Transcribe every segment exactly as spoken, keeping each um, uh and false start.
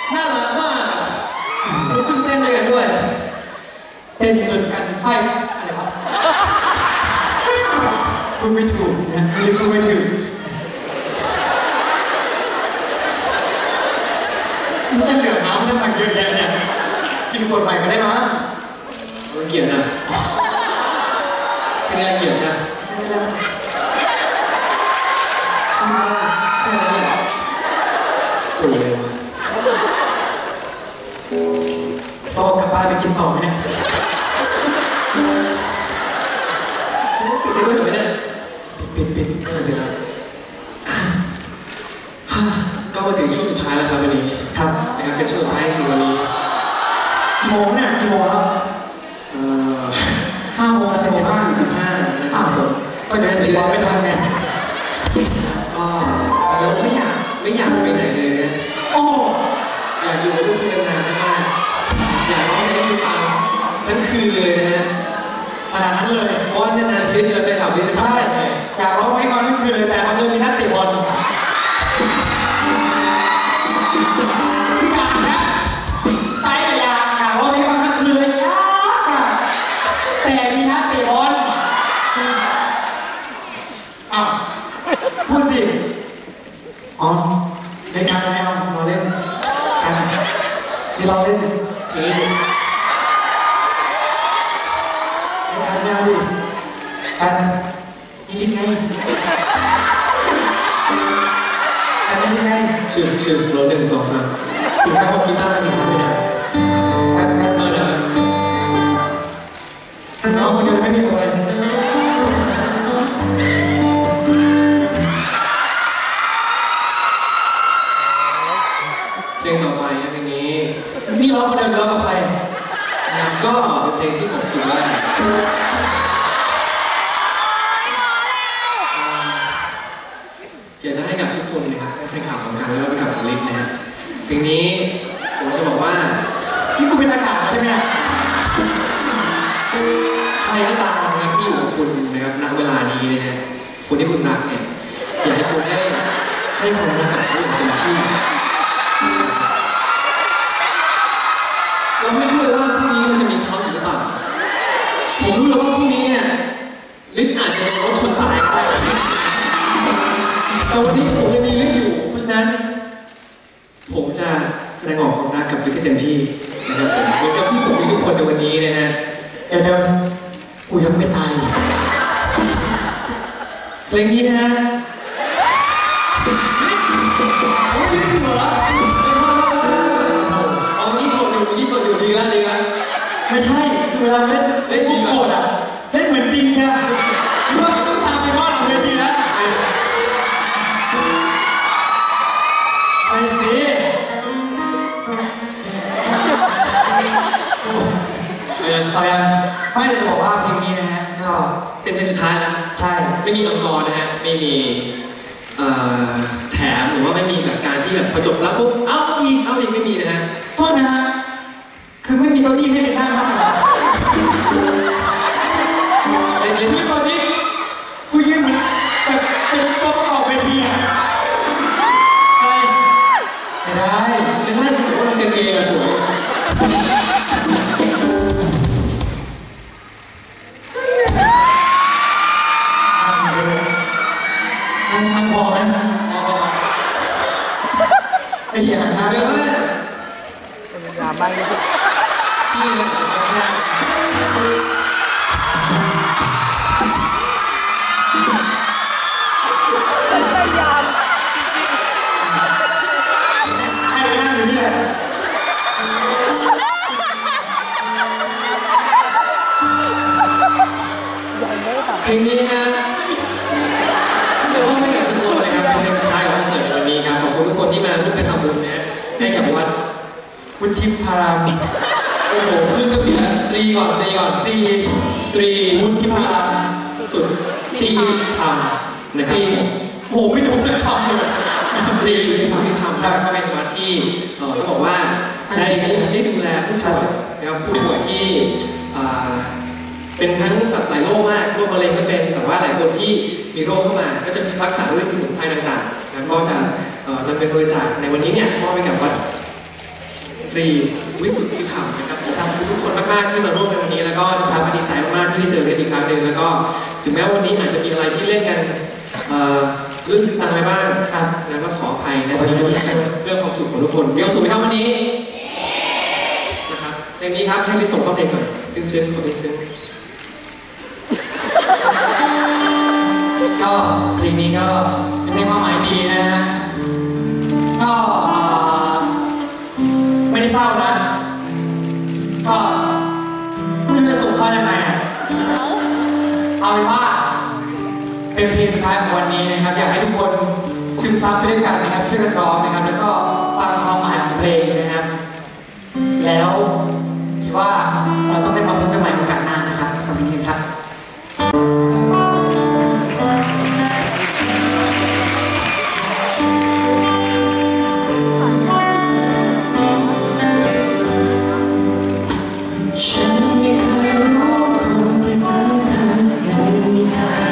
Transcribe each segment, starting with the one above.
น่ารักมากลุกขึ้นเต้นด้วยกันด้วยเต้นจนกันไฟอะไรวะพูดไม่ถูกนะรีบพูดไม่ถูกมันจะเหลือน้ำจะมาเยอะแยะเนี่ยกินขวดใหม่ก็ได้นะมันเกี่ยวนะแค่นี้เกี่ยวใช่ไหมแค่นั้นแหละโอ้ยโตกลับบ้านไปกินต่อไหมเนี่ยปิดได้ด้วยไหมเนี่ยปิดปิดปิดเลยครับก็มาถึงช่วงสุดท้ายแล้วครับวันนี้ครับนะครับเป็นช่วงสุดท้ายจริงวันนี้กี่โมงเนี่ยกี่โมงแล้วเอ่อห้าโมงสิบห้าสี่สิบห้านะครับก็เดี๋ยวจะตีบอลไม่ทันไงก็แล้วไม่อยากไม่อยากไปไหนเลยนะโอ้อยากอยู่กับลูกนานๆมากอยากร้องเพลงให้ฟังทั้งคืนเลยนะขนาดนั้นเลยเพราะว่านานๆทีเจอแฟนคลับนี่ใช่อยากร้องเพลงมาทั้งคืนเลยแต่มันเลยมีนัดเตะบอลที่อยากนะใจอยากอยากร้องเพลงมาทั้งคืนเลยยากแต่มีนัดเตะบอลอ้าวพูดสิอ๋อในการแนวเราเล่นกันที่เราเล่นเองในการแนวดิกันนี่ไงกันนี่ไงชื่อชื่อเราเล่นสองสามสี่ห้าหกกีตาร์มีไหมเนี่ยกันกันเออได้น้องคนเดียวไม่มีตัวเลยเพลงต่อไปเพลงนี้นี่ร้องคนเดียวร้องกับใครก็เป็นเพลงที่ผมคิดว่าอยากจะให้กับทุกคนนะครับให้แฟนคลับของกันแล้วก็ไปกับอเล็กนะเพลงนี้ผมจะบอกว่าที่คุณเป็นอากาศใช่ไหมใครก็ตามนะครับที่อยู่กับคุณนะครับณเวลานี้นะฮะคนที่คุณรักเนี่ยอยากให้คุณได้ให้ความรักกับเขาอย่างเต็มที่เราไม่รู้เลยว่าพรุ่งนี้มันจะมีเขาหรือเปล่าผมรู้เลยว่าพรุ่งนี้เนี่ยลิศอาจจะโดนรถชนตายก็ได้แต่วันนี้ผมยังมีลิศอยู่เพราะฉะนั้นผมจะแสดงออกความรักกับลิศให้เต็มที่นะครับเหมือนกับที่ผมมีทุกคนในวันนี้นะฮะเดี๋ยวเดี๋ยวกูยังไม่ตายเพลงนี้นะโอ้ยลิศจริงเหรอดีแล้วดีแล้วไม่ใช่เวลาเล่นเล่นดีโกรธอ่ะเล่นเหมือนจริงใช่ไหมหรือว่าต้องตามไปว่าหลังเวทีแล้วไปสิเอาอย่างไม่จะบอกว่าเพลงนี้นะฮะก็เป็นเพลงสุดท้ายนะใช่ไม่มีองค์กรนะฮะไม่มีแถมหรือว่าไม่มีแบบการที่แบบประจบแล้วปุ๊บเอาอีกเอาอีกไม่มีนะฮะโทษนะฮะคือไม่มีเก้าอี้ให้เป็นนั่งบ้างเหรอเล่นเล่นตอนนี้กูยืนเหมือนแบบเป็นตัวประกอบเวทีอะอะไรไม่ได้ไม่ใช่ผมว่าทำเก่งๆอะสวยนั่งนั่งพอไหมไอ้เหี้ยหันหน้าเลยว่าเป็นยาบ้างที่ให้ไปนั่งอยู่นี่แหละเพลงนี้นะเดี๋ยวไม่อยากทุกคนเลยครับเป็นเพลงสุดท้ายของคอนเสิร์ตวันนี้ครับขอบคุณทุกคนที่มาร่วมกันทำบุญนะให้กับวัดวุฒิพารามโอ้โหขึ้นก็ผิดแล้วตรีก่อนตรีก่อนตรีตรีวุฒิพารามสุดที่ทำนะครับโอ้โหไม่ถูกสักคำเลยตรีสุดที่ทำก็เป็นวัดที่เขาบอกว่าได้ได้ดูแลผู้ป่วยนะครับผู้ป่วยที่เป็นทั้งแบบหลายโรคมากโรคมะเร็งก็เป็นแต่ว่าหลายคนที่มีโรคเข้ามาก็จะรักษาด้วยสมุนไพรต่างๆแล้วก็จะนำเป็นบริจาคในวันนี้เนี่ยมอบไปกับวัดตรีวิสุทธิธรรมนะครับขอบคุณทุกคนมากๆที่มาร่วมกันวันนี้แล้วก็จะขอดีใจมากๆที่ได้เจอกันอีกครั้งหนึ่งแล้วก็ถึงแม้วันนี้อาจจะมีอะไรที่เล่นกันเรื่องต่างไปบ้างนะก็ขออภัยนะครับเพื่อความสุขของทุกคนมีความสุขไหมครับวันนี้นะครับเพลงนี้ครับให้ลิส่งเข้าเพลงก่อนซึ้งๆขอเพลงซึ้งก็เพลงนี้ก็เป็นเพลงความหมายดีนะฮะก็ไม่ได้เศร้านะก็ไม่รู้จะส่งเข้ายังไงอ่ะเอาเป็นว่าเป็นเพลงสุดท้ายของวันนี้นะครับอยากให้ทุกคนซึมซับไปด้วยกันนะครับช่วยกันร้องนะครับแล้วก็ฟังความหมายของเพลงนะครับแล้วคิดว่าเราต้องได้มาพบกันใหม่โอกาสหน้านะครับขอบคุณครับ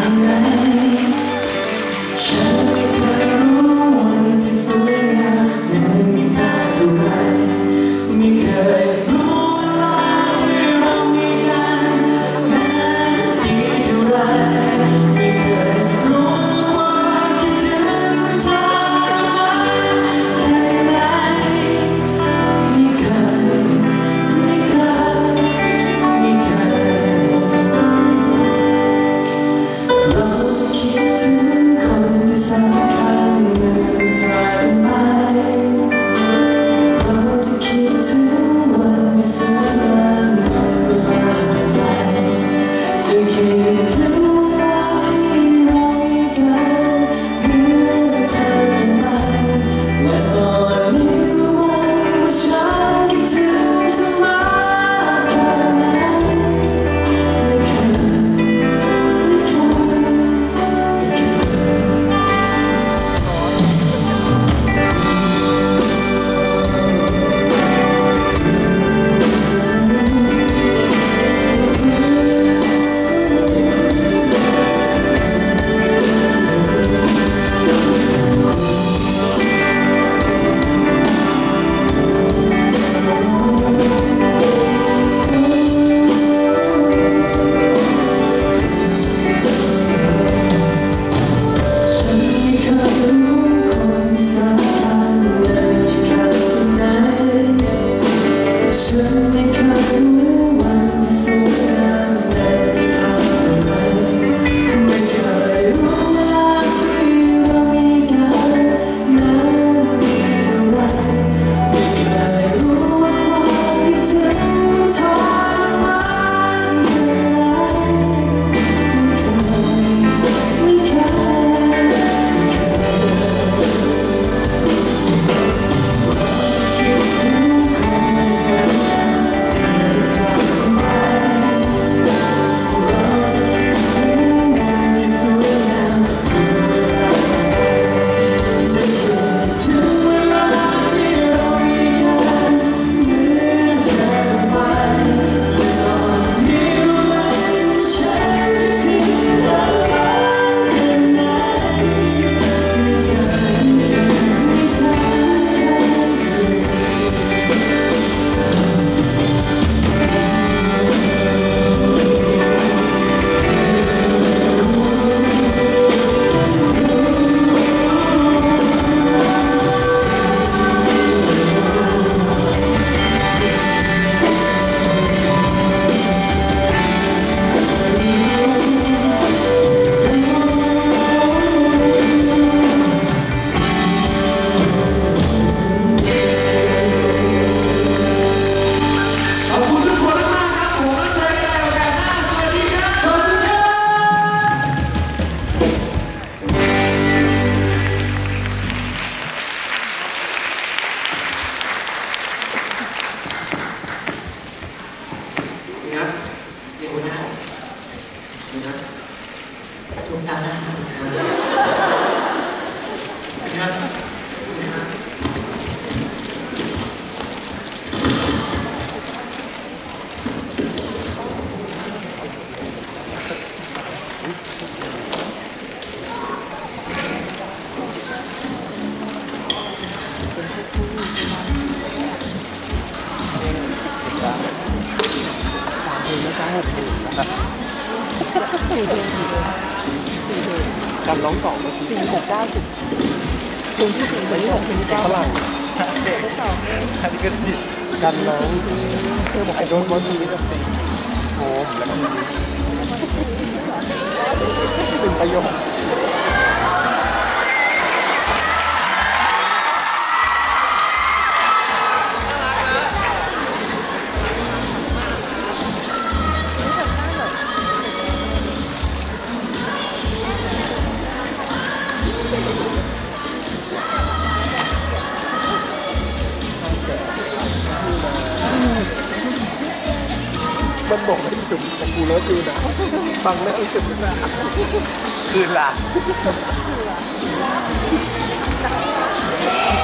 เการร้องต่อมาสี่หกเก้าสิบเพลงที่สี่เพลงที่หกเพลงที่เก้าฝรั่งอันนี้ก็ผิดการร้องเธอบอกไอ้โดนบอลทีวิตสิโอ้แล้วก็เป็นประโยชน์มันบอกไม่ถึงแต่กูแล้วคืนอ่ะฟังแล้วรู้สึกว่าคืนละ